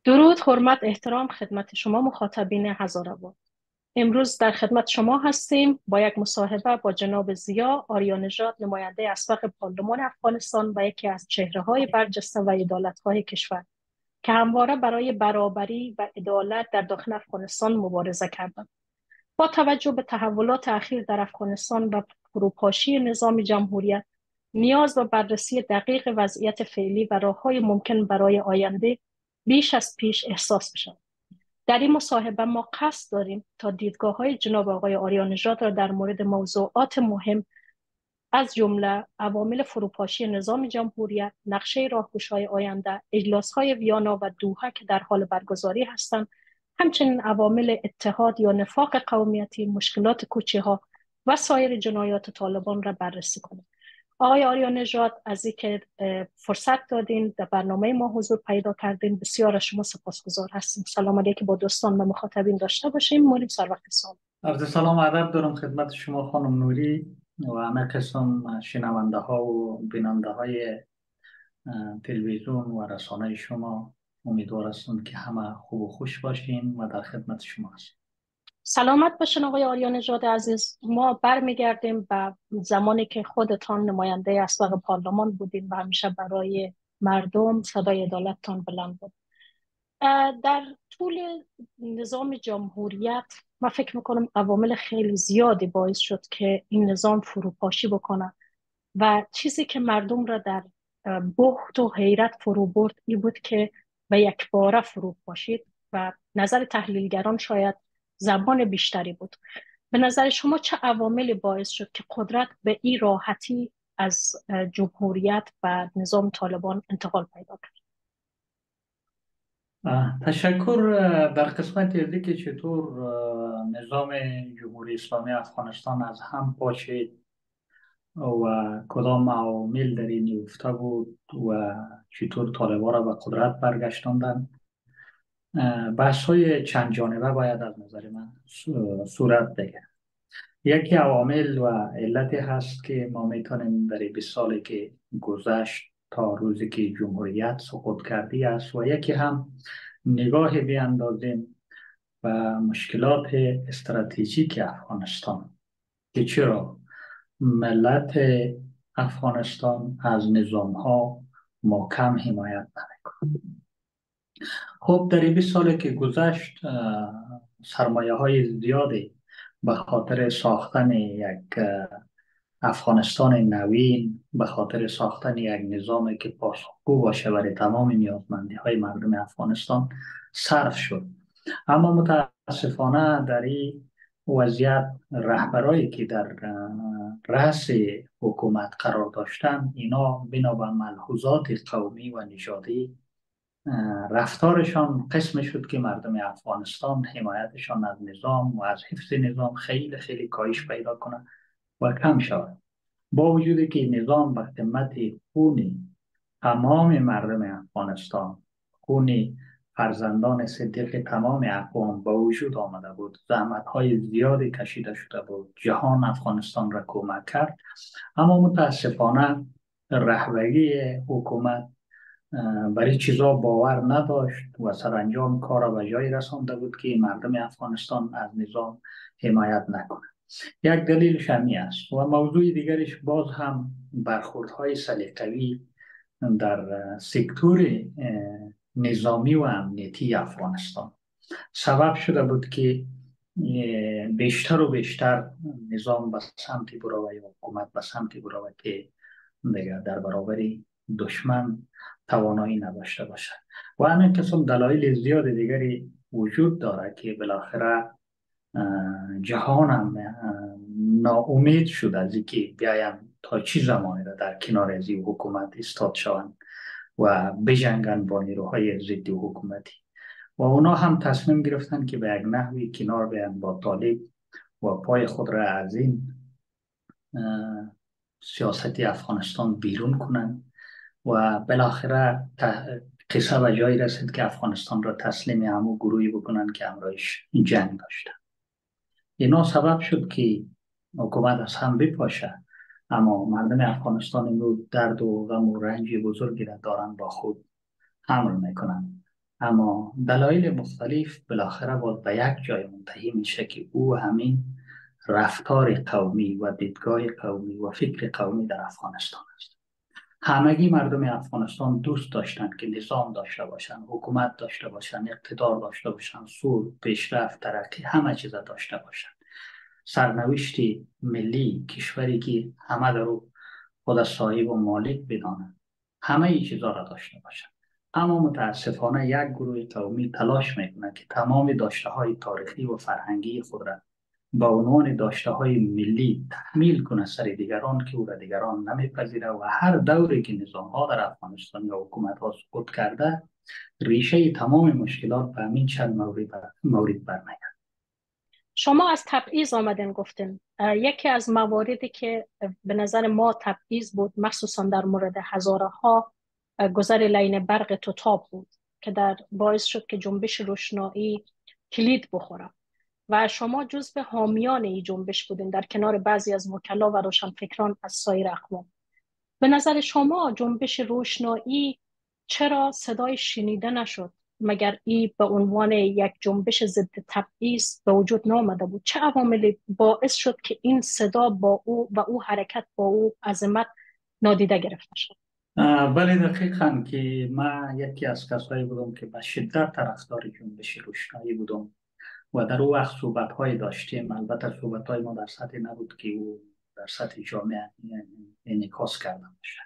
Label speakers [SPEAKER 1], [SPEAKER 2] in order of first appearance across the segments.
[SPEAKER 1] درود، حرمت، احترام خدمت شما مخاطبین هزارآباد. امروز در خدمت شما هستیم با یک مصاحبه با جناب ضیا آریانژاد، نماینده اسبق پارلمان افغانستان و یکی از چهره‌های برجسته و عدالت‌خواه کشور که همواره برای برابری و عدالت در داخل افغانستان مبارزه کردند. با توجه به تحولات اخیر در افغانستان و فروپاشی نظام جمهوریت، نیاز به بررسی دقیق وضعیت فعلی و راه‌های ممکن برای آینده بیش از پیش احساس بشود. در این مصاحبه ما قصد داریم تا دیدگاه‌های جناب آقای آریا نژاد را در مورد موضوعات مهم از جمله عوامل فروپاشی نظام جمهوریت، نقشه راهگشای آینده، اجلاس‌های ویانا و دوحه که در حال برگزاری هستند، همچنین عوامل اتحاد یا نفاق قومیتی، مشکلات کوچه‌ها و سایر جنایات طالبان را بررسی کنیم. آقای آریا نژاد، از اینکه فرصت دادین در برنامه ما حضور پیدا کردین، بسیار از شما سپاسگزار هستیم. سلام علیکم با دوستان و مخاطبین داشته باشیم. موریم سر وقت سال.
[SPEAKER 2] عرض سلام و ادب دارم خدمت شما خانم نوری و همه قسم شنونده ها و بیننده های تلویزیون و رسانه شما. امیدوار هستم که همه خوب و خوش باشین و در خدمت شما هستیم.
[SPEAKER 1] سلامت باشین آقای آریا نژاد عزیز. ما برمیگردیم به زمانی که خودتان نماینده اسبق پارلمان بودین و همیشه برای مردم صدای عدالتتان بلند بود. در طول نظام جمهوریت من فکر میکنم عوامل خیلی زیادی باعث شد که این نظام فروپاشی بکنه و چیزی که مردم را در بهت و حیرت فرو برد این بود که به یک باره فرو پاشید و نظر تحلیلگران شاید زمان بیشتری بود. به نظر شما چه عواملی باعث شد که قدرت به این راحتی از جمهوریت و نظام طالبان انتقال پیدا کرد؟
[SPEAKER 2] تشکر. در قسمت دیگه که چطور نظام جمهوری اسلامی افغانستان از هم پاشید و کدام عوامل در این افته بود و چطور طالبان را به قدرت برگشتاندند، بحث های چند جانبه باید از نظر من صورت بگیرد. یکی عوامل و علتی هست که ما میتونیم در 20 سالی که گذشت تا روزی که جمهوریت سقوط کرده است و یکی هم نگاه بیاندازیم و مشکلات استراتژیک افغانستان که چرا ملت افغانستان از نظام ها محکم حمایت نمیکنه. خب در این 20 سالی که گذشت سرمایه های زیادی به خاطر ساختن یک افغانستان نوین، به خاطر ساختن یک نظامی که پاسخگو باشه برای تمام نیازمندی های مردم افغانستان صرف شد. اما متاسفانه در این وضعیت رهبرایی که در رأس حکومت قرار داشتن، اینا بنا به ملحوظات قومی و نژادی رفتارشان قسم شد که مردم افغانستان حمایتشان از نظام و از حفظ نظام خیلی خیلی کاهش پیدا کنه و کم شود. با وجودی که نظام به قیمت خون تمام مردم افغانستان، خون فرزندان صدیق تمام اقوام با وجود آمده بود، زحمت‌های زیادی کشیده شده بود، جهان افغانستان را کمک کرد، اما متاسفانه رهبری حکومت برای چیزا باور نداشت و سرانجام کار را به جایی رسانده بود که مردم افغانستان از نظام حمایت نکنند. یک دلیلش همی است و موضوع دیگرش باز هم برخوردهای سلیقه‌ای در سکتور نظامی و امنیتی افغانستان سبب شده بود که بیشتر و بیشتر نظام به سمتی برود یا حکومت به سمتی برود که دیگر در برابر دشمن توانایی نداشته باشد و همین قسم دلایل زیاد دیگری وجود داره که بالاخره جهان هم ناامید شد از اینکه بیایم تا چی زمانی را در کنار از این حکومت استاد شوند و بجنگن با نیروهای ضد حکومتی و اونا هم تصمیم گرفتن که به یک نحوی کنار بیان با طالب و پای خود را از این سیاست افغانستان بیرون کنن و بالاخره قصه به جایی رسید که افغانستان را تسلیم همون گروهی بکنن که همراهش جنگ داشتن. اینا سبب شد که حکومت از هم بپاشه، اما مردم افغانستان امروز درد و غم و رنج بزرگی را دارن با خود حمل میکنن اما دلایل مختلف بالاخره باید به یک جای منتهی میشه که او همین رفتار قومی و دیدگاه قومی و فکر قومی در افغانستان است. همگی مردم افغانستان دوست داشتند که نظام داشته باشند، حکومت داشته باشند، اقتدار داشته باشند، سود، پیشرفت، ترقی، همه چیز داشته باشند. سرنوشت ملی کشوری که همه در او خود صاحب و مالک بدانند، همه این چیزا را داشته باشند. اما متاسفانه یک گروه قومی تلاش میکنه که تمام داشته های تاریخی و فرهنگی خود را با عنوان داشته های ملی تحمیل کنه سر دیگران که او را دیگران نمیپذیره و هر دوری که نظام ها در افغانستان یا حکومت ها سقوط کرده، ریشه تمام مشکلات به همین چند مورد برمیگرده.
[SPEAKER 1] شما از تبعیض آمدن گفتن. یکی از مواردی که به نظر ما تبعیض بود، مخصوصا در مورد هزاره ها، گذر لین برق توتاب بود که باعث شد که جنبش روشنایی کلید بخوره و شما جزو حامیان این جنبش بودین در کنار بعضی از وکلا و روشنفکران از سایر اقوام. به نظر شما جنبش روشنایی چرا صدای شنیده نشد؟ مگر ای به عنوان یک جنبش ضد تبعیض به وجود نامده بود؟ چه عواملی باعث شد که این صدا با او و او حرکت با او عظمت نادیده گرفته شد؟
[SPEAKER 2] بله، دقیقاً که من یکی از کسایی بودم که به شدت طرفدار جنبش روشنایی بودم و در اون وقت صحبت‌های داشتیم. البته صحبت‌های ما در سطح نبود که او در سطح جامعه انعکاس کرده باشه.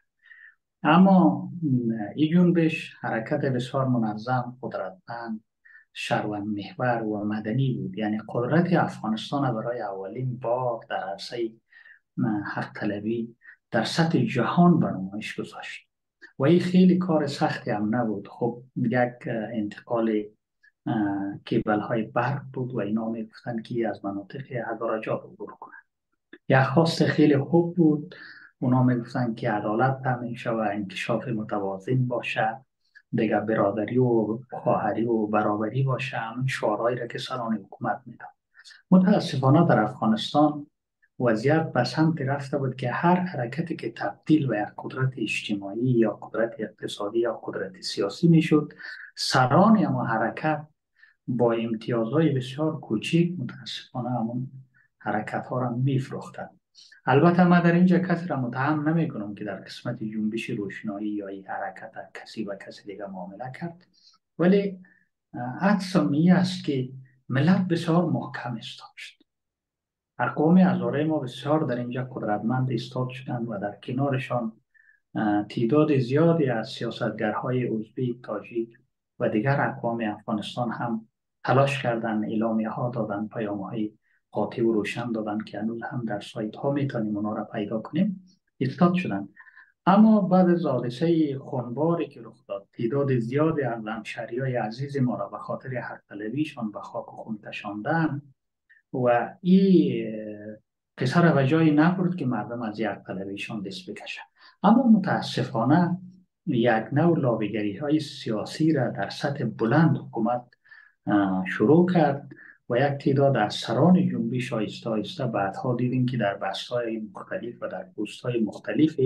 [SPEAKER 2] اما این جنبش حرکت بسیار منظم، قدرتمند، شهروند محور و مدنی بود. یعنی قدرت افغانستان برای اولین بار در عرصه حق طلبی در سطح جهان به نمایش گذاشت و این خیلی کار سختی هم نبود. خب یک انتقال کیبل های برق بود و اینا میگفتن که از مناطق هزارجات عبور کنن. یک خواست خیلی خوب بود. اونا میگفتن که عدالت تامین شه و انکشاف متوازن باشه، دیگه برادری و خواهری و برابری باشه. همین شعارهایی را که سران حکومت میدن. متاسفانه در افغانستان وضعیت به سمت رفته بود که هر حرکتی که تبدیل به یک قدرت اجتماعی یا قدرت اقتصادی یا قدرت سیاسی میشد، سران اما حرکت با امتیازهای بسیار کوچیک متاسفانه همون حرکت ها را میفروختند. البته من در اینجا کسی را متهم نمی کنم که در قسمت جنبش روشنایی یا این حرکت کسی و کسی دیگه معامله کرد، ولی حدسم این است که ملت بسیار محکم ایستاد شد. اقوام هزاره ما بسیار در اینجا قدرتمند ایستاد شدند و در کنارشان تعداد زیادی از سیاستگرهای ازبک، تاجیک و دیگر اقوام افغانستان هم تلاش کردند، اعلامیه ها دادن، پیام های قاطع و روشن دادن که هنوز هم در سایت ها میتونیم اونا را پیدا کنیم، ایستاد شدند. اما بعد از حادثه خونباری که رخ داد، تعداد زیادی از همشهریای عزیز ما را به خاطر حق طلبیشان به خاک و خون کشاندن و این قصه را به جایی نبرد که مردم از یک طلبیشان دست بکشند. اما متاسفانه یک نوع لابیگری های سیاسی را در سطح بلند حکومت شروع کرد و یک تعداد از سران جنبش آهسته آهسته بعدها دیدیم که در بستهای مختلف و در پست‌های مختلف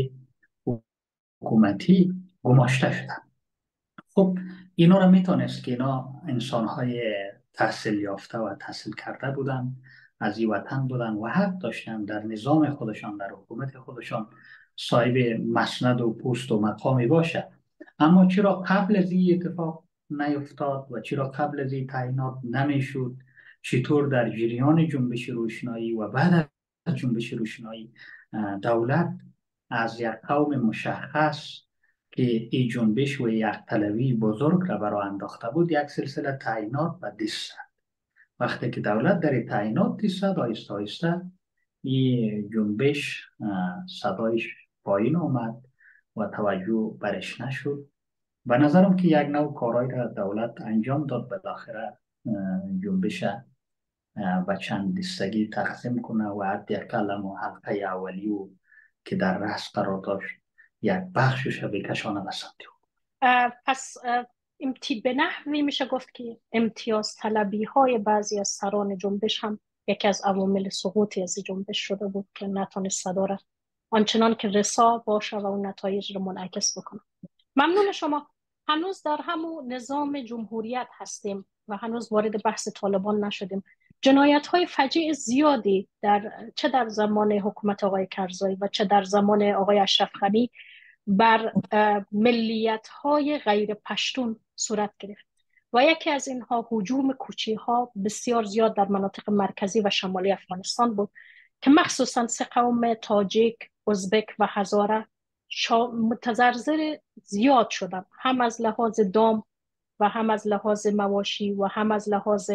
[SPEAKER 2] حکومتی گماشته شدند. خب اینا را میتونست که اینا انسانهای تحصیل یافته و تحصیل کرده بودن، از این وطن بودن و حق داشتن در نظام خودشان، در حکومت خودشان صاحب مسند و پوست و مقامی باشه. اما چرا قبل از این اتفاق نیفتاد و چرا قبل از این تعیینات نمیشد؟ چطور در جریان جنبش روشنایی و بعد از جنبش روشنایی دولت از یک قوم مشخص که این جنبش و یک طلبی بزرگ را برای انداخته بود یک سلسله تعیینات و دست زد؟ وقتی که دولت در تعیینات دست زد، آهسته آهسته این جنبش صدایش پایین آمد و توجه برش نشد. به نظرم که یک نوع کارهایی را دولت انجام داد بالاخره جنبش و چند دستگی تقسیم کنه و حداقل حلقه اولی و که در رأس قرار داشت یک بخشش را بکشانه به سمت
[SPEAKER 1] پس به نحوی میشه گفت که امتیاز طلبی های بعضی از سران جنبش هم یکی از عوامل سقوطی از جنبش شده بود که نتونست صدا را آنچنان که رسا باشه و اون نتایج رو منعکس بکنه. ممنون شما. هنوز در همون نظام جمهوریت هستیم و هنوز وارد بحث طالبان نشدیم. جنایت‌های فجیع زیادی چه در زمان حکومت آقای کرزی و چه در زمان آقای اشرف غنی بر ملیت‌های غیر پشتون صورت گرفت و یکی از اینها هجوم کوچی‌ها بسیار زیاد در مناطق مرکزی و شمالی افغانستان بود که مخصوصا سه قوم تاجیک، ازبک و هزاره متضرر زیاد شدن، هم از لحاظ دام و هم از لحاظ مواشی و هم از لحاظ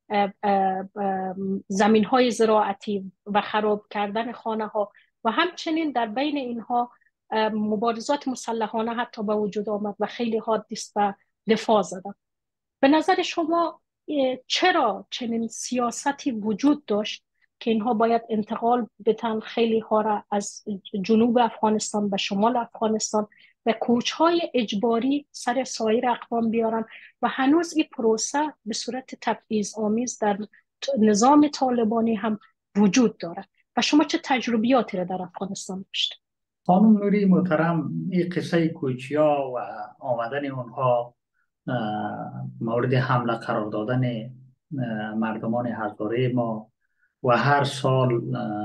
[SPEAKER 1] زمین های زراعتی و خراب کردن خانه ها و همچنین در بین اینها مبارزات مسلحانه حتی به وجود آمد و خیلی حادث و دفاع زدن. به نظر شما چرا چنین سیاستی وجود داشت که اینها باید انتقال بدن خیلی ها را از جنوب افغانستان به شمال افغانستان و کوچهای اجباری سر سایر اقوام بیارن و هنوز این پروسه به صورت تبعیض‌آمیز در نظام طالبانی هم وجود دارد و شما چه تجربیاتی را در افغانستان داشت؟
[SPEAKER 2] خانم نوری محترم، این قصه کوچیا و آمدن اونها مورد حمله قرار دادن مردمان هزاره ما و هر سال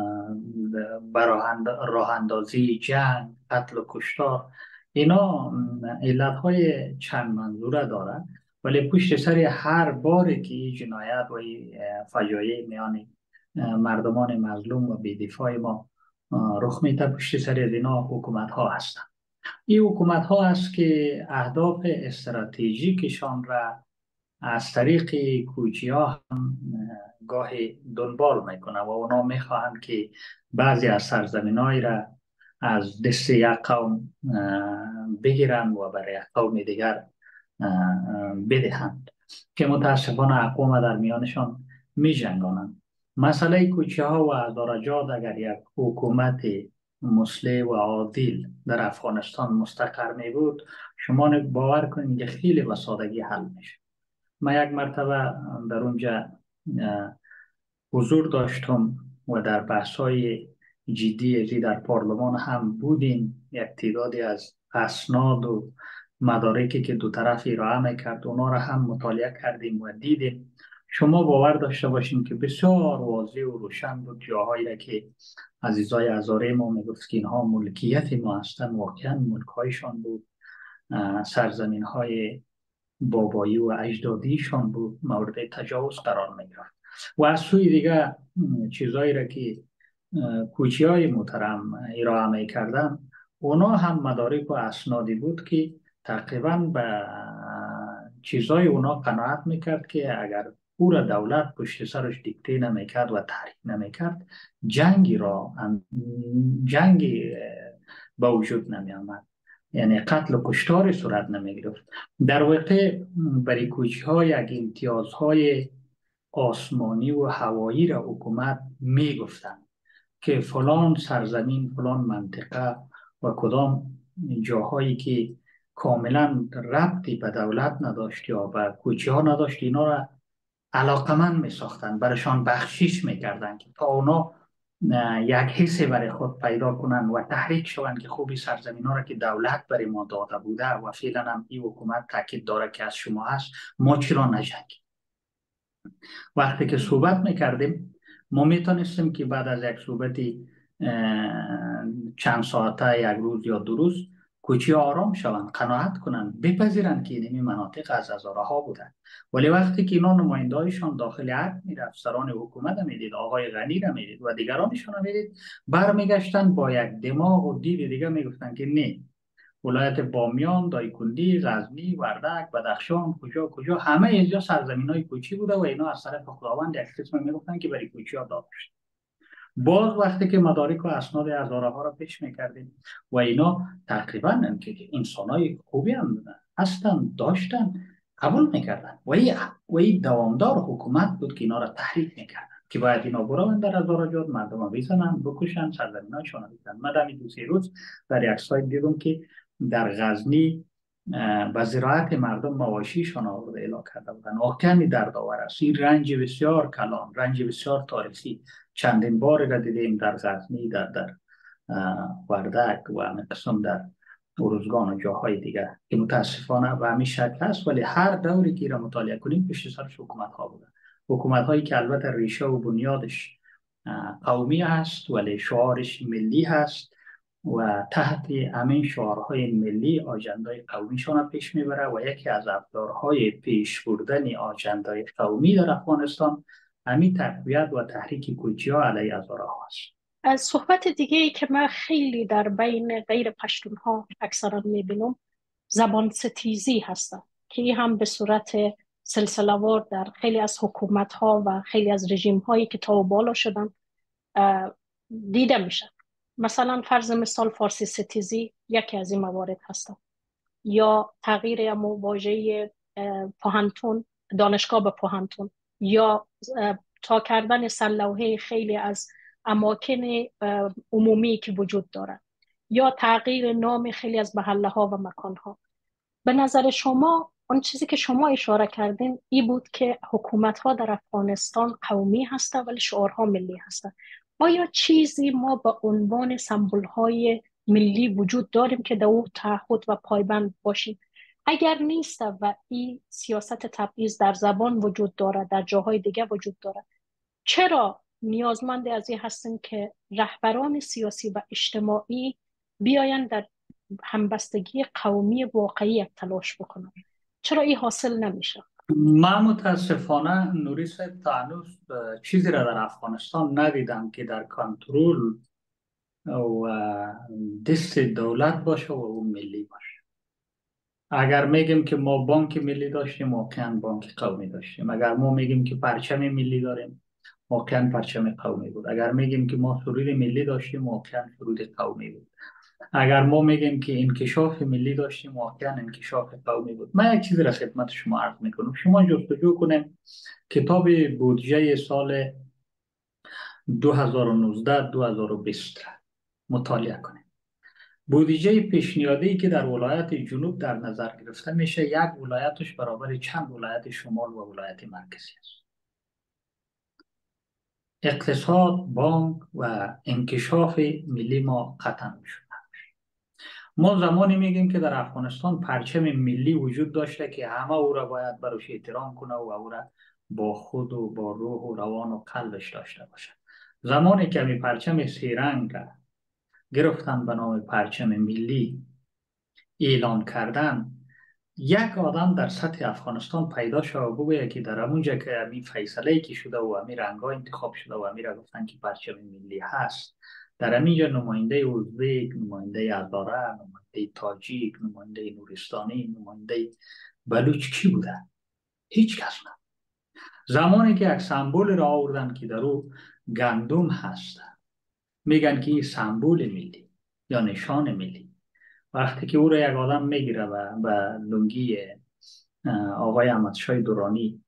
[SPEAKER 2] راه اندازی جنگ، قتل و کشتار، اینا علتهای چند منظوره داره، ولی پشت سر هر باری که این جنایت و این فجایع میان مردمان مظلوم و بی‌دفاع ما رخ میده، پشت سر اینا حکومت ها هستند. این حکومت ها است که اهداف استراتژیکشان را از طریق کوچی ها هم گاهی دنبال میکنه و اونا میخواهند که بعضی از سرزمینایی را از دست یک قوم بگیرن و برای یک قوم دیگر بدهند که متاسفانه اقوام در میانشان می جنگانند. مسئله کوچه ها و هزارجات اگر یک حکومت مسلح و عادل در افغانستان مستقر می بود، شما باور کنید که خیلی به سادگی حل میشه. من یک مرتبه در اونجا حضور داشتم و در بحث‌های جدی در پارلمان هم بودیم. یک تعدادی از اسناد و مدارکی که دو طرف ارائه میکرد اونا را هم مطالعه کردیم و دیدیم. شما باور داشته باشیم که بسیار واضح و روشن بود جاهایی را که عزیزای هزاره ما میگفت که اینها ملکیت ما هستند، واقعا ملک‌هایشان بود، سرزمین‌های بابایی و اجدادیشان بود، مورد تجاوز قرار میگرفت. و از سوی دیگه چیزایی را که کوچی های محترم ارائه میکردن اونا هم مدارک و اسنادی بود که تقریبا به چیزای اونا قناعت میکرد که اگر او را دولت پشت سرش دیکته نمیکرد و تحریک نمیکرد، جنگی به وجود نمی آمد، یعنی قتل و کشتار صورت نمی گرفت. در واقع برای کوچی ها یک امتیازهای آسمانی و هوایی را حکومت می گفتن که فلان سرزمین، فلان منطقه و کدام جاهایی که کاملا ربطی به دولت نداشت یا به کوچی ها نداشت، اینا را علاقمند می ساختن، برشان بخشش می کردن که تا اونا یک حسی برای خود پیدا کنن و تحریک شوند که خوبی سرزمین ها را که دولت برای ما داده بوده و فعلا هم این حکومت تاکید داره که از شما هست، ما چرا نجنگیم. وقتی که صحبت میکردیم ما میتونستیم که بعد از یک صحبتی چند ساعته، یک روز یا دو روز، کوچی آرام شوند، قناعت کنند، بپذیرند که این مناطق از هزاره ها بودند. ولی وقتی که اینا نمایندهایشان داخل عقد میرفت، افسران حکومت میدید، آقای غنی را میدید و دیگرانشان میدید، برمیگشتن با یک دماغ و دید دیگه میگفتن که نه، ولایت بامیان، دایکندی، غزنی، وردک، بدخشان، کجا همه اینجا سرزمین‌های کوچی بوده و اینا از طرف خداوند یک قسم میگفتن که برای کوچی‌ها داده شد. باز وقتی که مدارک و اسناد هزاره ها را پیش میکردیم و اینا تقریبا انسان‌های خوبی هم هستن، داشتن، قبول میکردن و این دوامدار حکومت بود که اینا را تحریک میکردن که باید اینا برون در هزارجات مردم بزنن، بکشن، سرزمین‌هایشان بزنن. من در این 2-3 روز در یک سایت دیدم که در غزنی به زراعت مردم مواشیشان آورده اعلام کرده بودن. واقعا دردآور است. این رنج بسیار کلان، رنج بسیار تاریخی چندین باری را دیدیم در غزنی، در وردک و قسم در ارزگان و جاهای دیگر که متاسفانه به همین شکل هست. ولی هر دوری که را مطالعه کنیم پشت سرش حکومت ها بوده، حکومت هایی که البته ریشه و بنیادش قومی هست ولی شعارش ملی هست و تحت همین شعارهای ملی آجندای قومیشان پیش میبره و یکی از ابزارهای پیش بردن آجندای قومی در افغانستان همین تقویت و تحریک کوچیا علیه هزاره هست.
[SPEAKER 1] از صحبت دیگه ای که من خیلی در بین غیر پشتون ها اکثرا میبینم زبان ستیزی هستن که این هم به صورت سلسله‌وار در خیلی از حکومت ها و خیلی از رژیم هایی که تا و بالا شدن دیده میشن. مثلا فرض مثال فارسی ستیزی یکی از این موارد هستن، یا تغییر واژه پوهنتون دانشگاه به پوهنتون، یا تا کردن سلوحه خیلی از اماکن عمومی که وجود دارد، یا تغییر نام خیلی از محله ها و مکان ها. به نظر شما اون چیزی که شما اشاره کردین ای بود که حکومت ها در افغانستان قومی هستند ولی شعارها ملی هستند. آیا چیزی ما به عنوان سمبل های ملی وجود داریم که در او تعهد و پایبند باشیم؟ اگر نیست و این سیاست تبعیض در زبان وجود دارد، در جاهای دیگه وجود دارد، چرا نیازمند از این هستیم که رهبران سیاسی و اجتماعی بیاین در همبستگی قومی واقعی تلاش بکنن؟ چرا این حاصل نمیشه؟
[SPEAKER 2] من متاسفانه نوری صاحب تا هنوز چیزی را در افغانستان ندیدم که در کنترل و دست دولت باشه و اون ملی باشه. اگر میگیم که ما بانک ملی داشتیم واقعا بانک قومی داشتیم. اگر ما میگیم که پرچم ملی داریم واقعا پرچم قومی بود. اگر میگیم که ما سرود ملی داشتیم واقعا سرود قومی بود. اگر ما میگیم که انکشاف ملی داشتیم واقعا انکشاف قومی بود. من یک چیزی را خدمت شما عرض میکنم. شما جستجو کنیم کتاب بودجه سال 2019-2020 را مطالعه کنیم. بودجه پیشنهادی که در ولایت جنوب در نظر گرفته میشه، یک ولایتش برابر چند ولایت شمال و ولایت مرکزی است. اقتصاد، بانک و انکشاف ملی ما قطعا میشود. ما زمانی میگیم که در افغانستان پرچم ملی وجود داشته که همه او را باید بروش احترام کنه و او را با خود و با روح و روان و قلبش داشته باشه. زمانی که می پرچم سی رنگ گرفتن به نام پرچم ملی اعلان کردن، یک آدم در سطح افغانستان پیدا شد و بگوید که در اونجا که همین فیصله که شده و همین رنگا انتخاب شده و همین را گفتن که پرچم ملی هست، در همینجا نماینده ازبک، نماینده هزاره، نماینده تاجیک، نماینده نورستانی، نماینده بلوچ کی بوده؟ هیچ کس نه. زمانی که یک سمبول را آوردن که در او گندم هست، میگن که این سمبول ملی یا نشان ملی. وقتی که او را یک آدم میگیره و به لنگی آقای احمدشاه درانی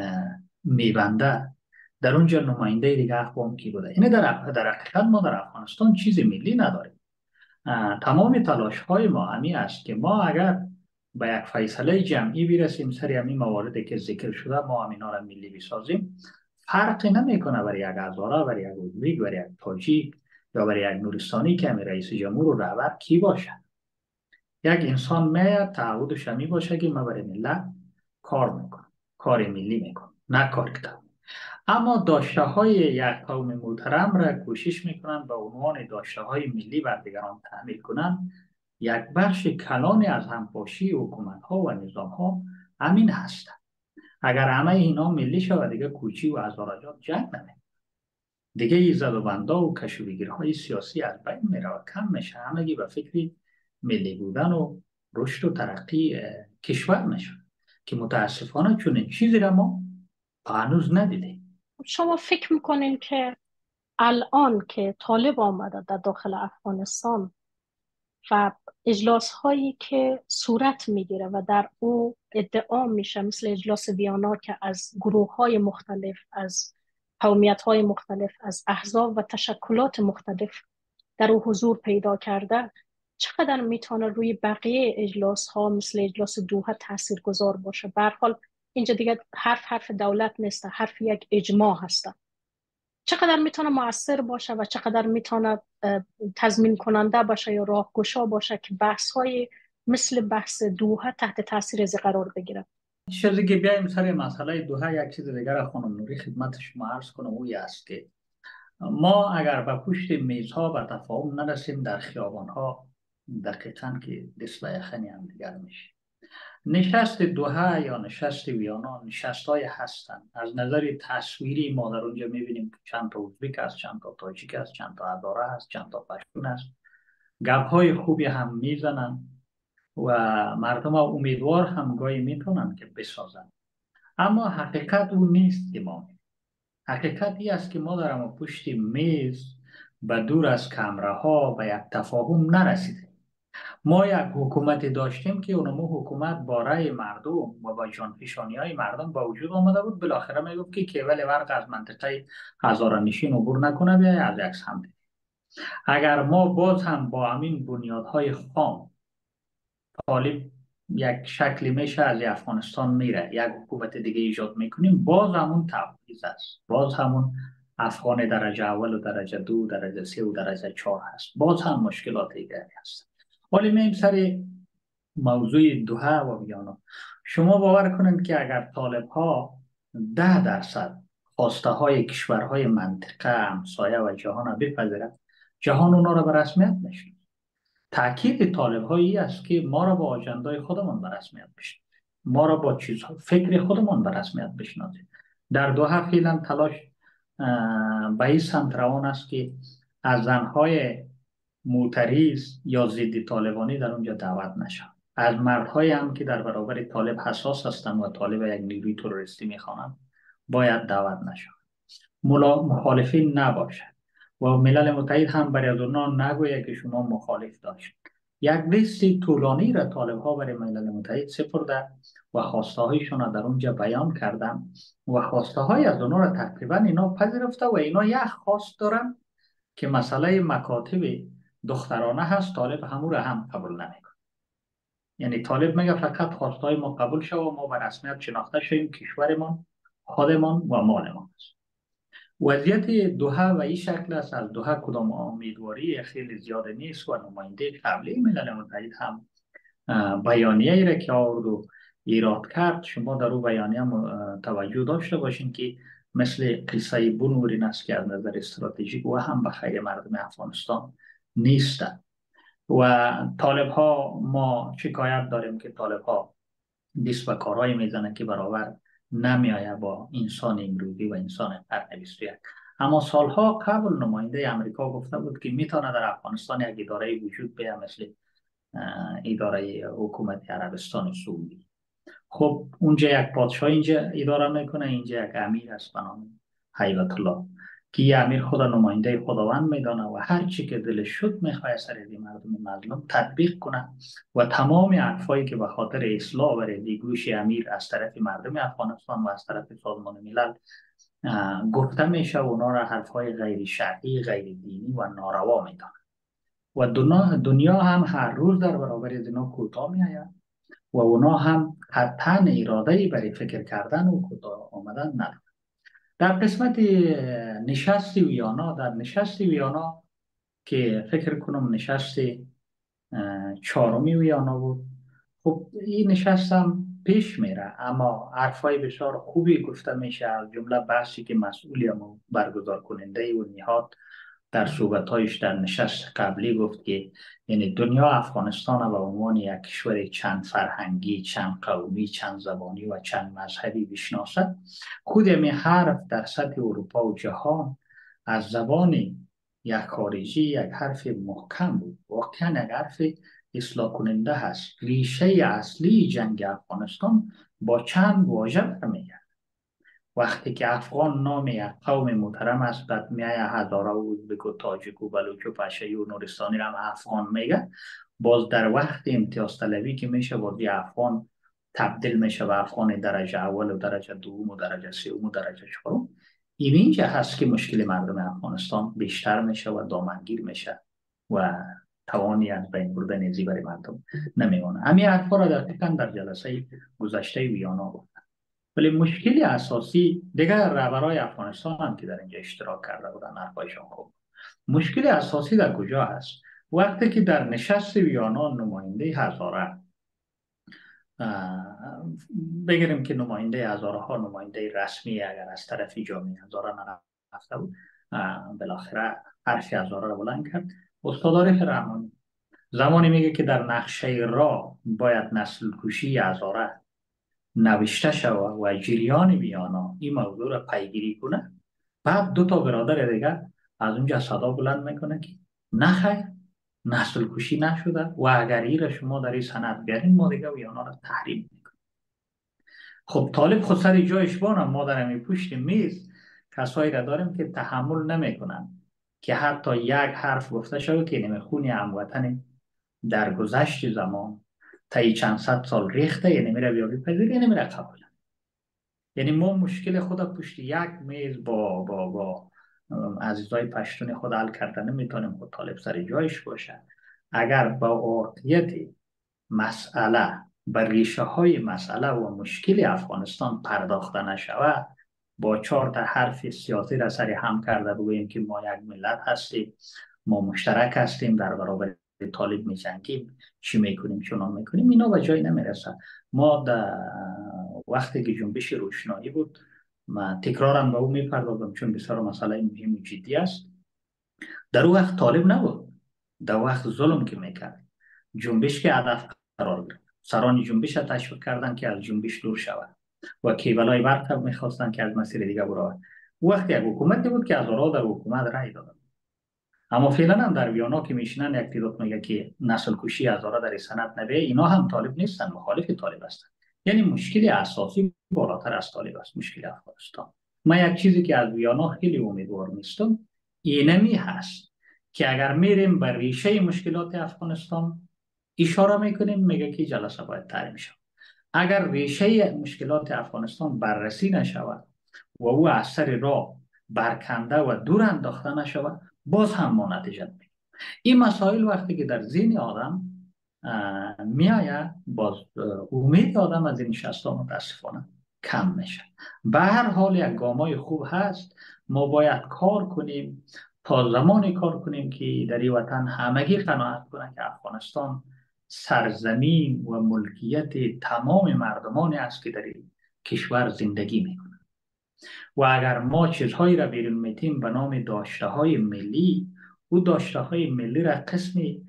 [SPEAKER 2] میبنده، در اونجا نماینده دیگه اقوام کی بوده؟ اینه در حقیقت ما در افغانستان چیز ملی نداریم. تمام تلاش های ما همی است که ما اگر به یک فیصله جمعی برسیم سری همین مواردی که ذکر شده، ما همینا را ملی بسازیم. فرقی نمیکنه برای یک هزاره، برای یک ازبک، برای یک تاجیک یا برای یک نورستانی که همین رئیس جمهور و رهبر کی باشه. یک انسان میاد تعهدش همی باشه که من برای ملت کار میکنم، کار ملی میکنم، نه کار قومی. اما داشته های یک قوم محترم را کوشش میکنن به عنوان داشته های ملی بر دیگران تحمیل کنن. یک بخش کلانی از همپاشی حکومت ها و نظام ها همین هستند. اگر همه اینا ملی شود دیگه کوچی و هزارجات جنگ نمیکنه. دیگه این زد و بندا و کشویگیرهای سیاسی از بین میره و کم میشه. همگی به فکر ملی بودن و رشد و ترقی کشور میشه که متاسفانه چون این چیزی را ما هنوز ندیدیم.
[SPEAKER 1] شما فکر میکنین که الان که طالب آمده در داخل افغانستان و اجلاس هایی که صورت میگیره و در او ادعا میشه، مثل اجلاس ویانا که از گروه های مختلف، از قومیت های مختلف، از احزاب و تشکلات مختلف در او حضور پیدا کرده، چقدر میتونه روی بقیه اجلاس ها مثل اجلاس دوحه تأثیر گذار باشه؟ به هر حال اینجا دیگه حرف دولت نیست، حرف یک اجماع هست. چقدر میتونه مؤثر باشه و چقدر میتونه تضمین کننده باشه یا راهگشا باشه که بحث های مثل بحث دوحه تحت تاثیر از قرار بگیره؟
[SPEAKER 2] چیزی که بیایم سر مسئله دوحه، یک چیز دیگر خانم نوری خدمت شما عرض کنم، اوی است که ما اگر به پشت میزها به تفاهم نرسیم، در خیابانها دقیقا که دست به یخنی هم دیگر میشه. نشست دوحه یا نشست ویانا نشست های هستند. از نظر تصویری ما در اونجا میبینیم که چند تا ازبک است، چند تا تاجیک است، چند تا هزاره است، چند تا پشتون است. گپ های خوبی هم میزنن و مردم ها امیدوار هم گاهی میتونن که بسازن. اما حقیقت اون نیست که ما حقیقت ای است که ما در اما پشت میز به دور از کمره ها به یک تفاهم نرسیدیم. ما یک حکومتی داشتیم که اونمو حکومت با رأی مردم و با جانفشانی های مردم با وجود آمده بود. بالاخره میگفت که کیول ورق از منطقه هزارانشین عبور نکنه، بیای از یک سمت. اگر ما باز هم با همین بنیادهای خام طالب یک شکلی میشه از افغانستان میره، یک حکومت دیگه ایجاد میکنیم، باز همون تبعیض است، باز همون افغان درجه اول و درجه دو، درجه سه و درجه چهار هست، باز هم مشکلات دیگری هست. ولی میم سر موضوع دوحه و ویانا، شما باور کنید که اگر طالب ها 10% خواسته های کشورهای منطقه همسایه و جهان را بپذیرد، جهان اونا را به رسمیت نشون. تاکید طالب هایی است که ما را با آجندای خودمان به رسمیت بشناسید، ما را با چیزها فکر خودمان به رسمیت بشناسید. در دوحه فعلا تلاش به این سمت روان است که از زنهای معترض یا ضد طالبانی در اونجا دعوت نشد. از مردهای هم که در برابر طالب حساس هستند و طالب یک نیروی تروریستی میخوانند باید دعوت نشد. مخالفین نباشد و ملل متحد هم برای از اونا نگوید که شما مخالف داشت. یک لیست طولانی را طالب ها برای ملل متحد سپرده و خواسته هایشون را در اونجا بیان کردن و خواسته های از اونا را تقریبا اینا پذیرفته و اینا یک خواست دارن که مسئله مکاتب دخترانه هست، طالب همون را هم قبول نمیکنه. یعنی طالب میگه فقط خواسته های ما قبول شد و ما به رسمیت شناخته شویم، کشورمان خودمان و مالمان است. وضعیت دوحه و این شکل است. از دوحه کدام امیدواری خیلی زیاد نیست و نماینده قبلی ملل متحد هم بیانیه ای را که آورد و ایراد کرد، شما در اون بیانیه توجه داشته باشین که مثل قصه بنورین است که از نظر استراتژیک و هم به خیر مردم افغانستان نیستند. و طالب ها، ما شکایت داریم که طالب ها دست به کارهایی میزنند که برابر نمیآید با انسان امروزی و انسان قرن 21. اما سالها قبل نماینده امریکا گفته بود که میتونه در افغانستان یک اداره وجود بیاید مثل اداره حکومت عربستان سعودی. خب اونجا یک پادشاه اینجا اداره میکنه، اینجا یک امیر است به نام هیبت الله که یه امیر خدا نماینده خداوند میدانه و هر چی که دلش شد میخواد سر مردم مظلوم تطبیق کنه و تمام حرفایی که به خاطر اصلاح و ریگوش امیر از طرف مردم افغانستان و از طرف سازمان ملل گفته میشه، اونا را حرفهای غیر شرعی، غیر دینی و ناروا میدانه و دنیا هم هر روز در برابر از اینا کوتاه میآید و اونا هم قطعا اراده‌ای برای فکر کردن و کوتاه آمدن ندارن. در قسمت نشست ویانا، در نشست ویانا که فکر کنم نشست 4 ویانا بود، خب این نشست هم پیش میره، اما حرفای بسیار خوبی گفته میشه، از جمله بحثی که مسئولی برگزار کننده و نهاد در صحبتهایش در نشست قبلی گفت که یعنی دنیا افغانستان به عنوان یک کشور چند فرهنگی، چند قومی، چند زبانی و چند مذهبی بشناسد. خود می حرف در سطح اروپا و جهان از زبان یک خارجی یک حرف محکم بود، واقعا یک حرف اصلاح کننده هست. ریشه اصلی جنگ افغانستان با چند واژه برمیگرده. وقتی که افغان نام یک قوم محترم است، بعد میای هزاره و ازبک و تاجیک و بلوچ و پشه‌ای و نورستانی را هم افغان میگه، باز در وقت امتیاز طلبی که میشه بازی افغان تبدیل میشه به افغان درجه اول و درجه دوم و درجه سوم و درجه چهارم. اینجا هست که مشکل مردم افغانستان بیشتر میشه و دامنگیر میشه و توانی از بین بردن ازی برای مردم نمیمونه. همین حرفا را دقیقاً در جلسه گذشته ویانا گفتم. ولی مشکلی اساسی دیگر رهبرای افغانستان هم که در اینجا اشتراک کرده بودن حرفایشان خوب. مشکل اساسی در کجا هست؟ وقتی که در نشست ویانا نماینده هزاره، بگیریم که نماینده هزاره ها نماینده رسمی اگر از طرف جامعه هزاره نرفته بود، بالاخره حرف هزاره را بلند کرد. استاد عارف رحمانی زمانی میگه که در نقشه راه باید نسل کشی هزاره نوشته شود و جریان ویانا این موضوع را پیگیری کنه، بعد دو تا برادر دیگر از اونجا صدا بلند میکنه که نخیر، نسل کشی نشده و اگر این را شما در این سند بیارین ما دیگه ویانا را تحریم میکنیم. خب طالب خود سر جایش بانم، ما در همین پشت میز کسایی را داریم که تحمل نمیکنن که حتی یک حرف گفته شود که نمیخونی هموطن در گذشت زمان تا چند صد سال ریخته، یعنی میره بیا بپذیر، یعنی میره قبول. یعنی ما مشکل خود پشت یک میز با عزیزای پشتون خود حل کرده نمیتونیم. خود طالب سر جایش باشه. اگر با واقعیت مسئله، بر ریشه های مسئله و مشکل افغانستان پرداخته نشود، با 4 تا حرف سیاسی را سر هم کرده بگوییم که ما یک ملت هستیم، ما مشترک هستیم، در برابر طالب میجنگیم، چی میکنیم چونان میکنیم، اینا به جای نمیرسه. ما در وقتی که جنبش روشنایی بود، من تکرارم به او میپردازم چون بسیار مسئله مهم و جدی است. در اون وقت طالب نبود، در وقت ظلم که میکرد، جنبش که هدف قرار گرفت، سران جنبش را تشویق کردن که از جنبش دور شود و کیبلای برق میخواستن که از مسیر دیگه برود. وقتی یک حکومتی بود که از آرا در حکومت رای دادن. اما فعلا هم در ویانا که میشینن یک تعداد میگه که نسل کشی هزاره در سند نبیه، اینا هم طالب نیستن، مخالف طالب هستن. یعنی مشکل اساسی بالاتر از طالب است، مشکل افغانستان. من یک چیزی که از ویانا خیلی امیدوار نیستم اینمی هست که اگر میریم بر ریشه مشکلات افغانستان اشاره میکنیم، میگه که جلسه باید تحریم شود. اگر ریشه مشکلات افغانستان بررسی نشود و او از سر راه برکنده و دور انداخته نشود، باز هم ما نتیجه نمیگیریم. این مسائل وقتی که در ذهن آدم میآید، باز امید آدم از این نشست‌ها متاسفانه کم میشه. به هر حال یک گامای خوب هست. ما باید کار کنیم، تا زمانی کار کنیم که در این وطن همگی قناعت کنند که افغانستان سرزمین و ملکیت تمام مردمانی است که در این کشور زندگی میکنند. و اگر ما چیزهایی را بیرون میتیم به نام داشته های ملی، او داشته های ملی را قسمی